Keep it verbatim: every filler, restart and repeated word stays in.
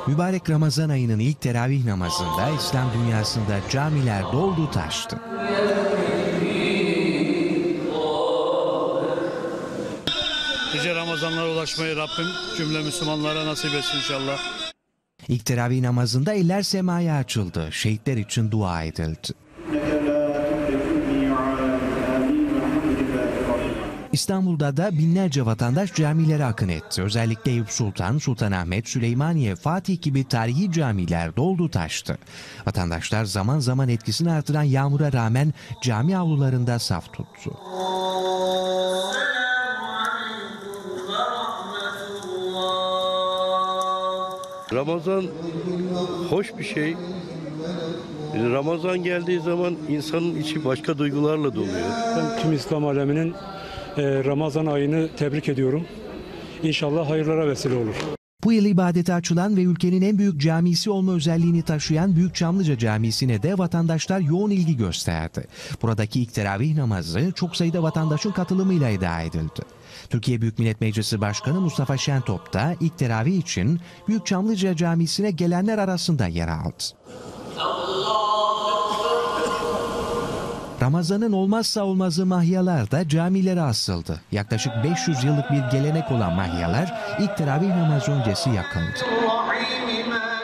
Mübarek Ramazan ayının ilk teravih namazında İslam dünyasında camiler doldu taştı. Nice Ramazanlara ulaşmayı Rabbim cümle Müslümanlara nasip etsin inşallah. İlk teravih namazında eller semaya açıldı. Şehitler için dua edildi. İstanbul'da da binlerce vatandaş camilere akın etti. Özellikle Eyüp Sultan, Sultanahmet, Süleymaniye, Fatih gibi tarihi camiler doldu taştı. Vatandaşlar zaman zaman etkisini artıran yağmura rağmen cami avlularında saf tuttu. Ramazan hoş bir şey. Ramazan geldiği zaman insanın içi başka duygularla doluyor. Ben tüm İslam aleminin Ramazan ayını tebrik ediyorum. İnşallah hayırlara vesile olur. Bu yıl ibadete açılan ve ülkenin en büyük camisi olma özelliğini taşıyan Büyük Çamlıca Camisi'ne de vatandaşlar yoğun ilgi gösterdi. Buradaki ilk teravih namazı çok sayıda vatandaşın katılımıyla eda edildi. Türkiye Büyük Millet Meclisi Başkanı Mustafa Şentop da ilk teravih için Büyük Çamlıca Camisi'ne gelenler arasında yer aldı. Ramazan'ın olmazsa olmazı mahyalar da camilere asıldı. Yaklaşık beş yüz yıllık bir gelenek olan mahyalar ilk teravih namazı öncesi yakıldı.